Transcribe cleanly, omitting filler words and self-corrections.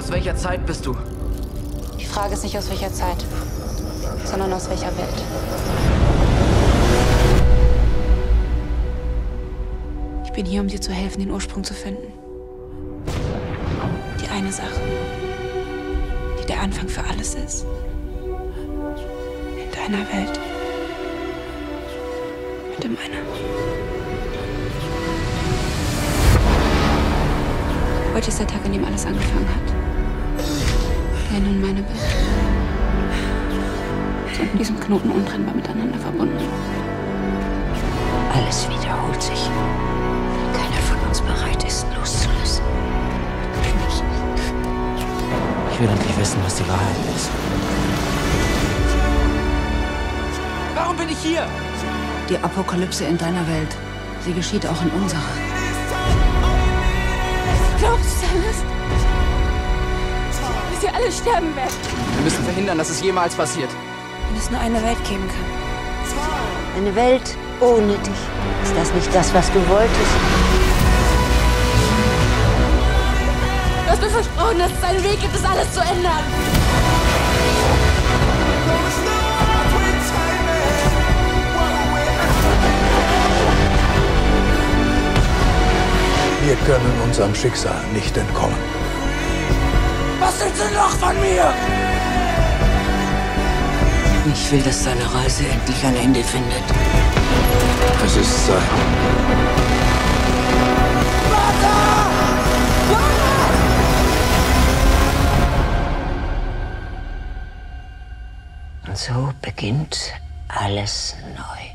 Aus welcher Zeit bist du? Die Frage ist nicht aus welcher Zeit, sondern aus welcher Welt. Ich bin hier, um dir zu helfen, den Ursprung zu finden. Die eine Sache, die der Anfang für alles ist. In deiner Welt. Und in meiner. Heute ist der Tag, an dem alles angefangen hat. Deine und meine Welt sind in diesem Knoten untrennbar miteinander verbunden. Alles wiederholt sich. Keiner von uns bereit ist, loszulassen. Ich will endlich wissen, was die Wahrheit ist. Warum bin ich hier? Die Apokalypse in deiner Welt, sie geschieht auch in unserer. Glaubst du alles? Dass wir alle sterben werden? Wir müssen verhindern, dass es jemals passiert. Wenn es nur eine Welt geben kann. Eine Welt ohne dich. Ist das nicht das, was du wolltest? Du hast mir versprochen, dass es einen Weg gibt, das alles zu ändern. Wir können unserem Schicksal nicht entkommen. Was willst du noch von mir? Ich will, dass deine Reise endlich ein Ende findet. Es ist Zeit. Und so beginnt alles neu.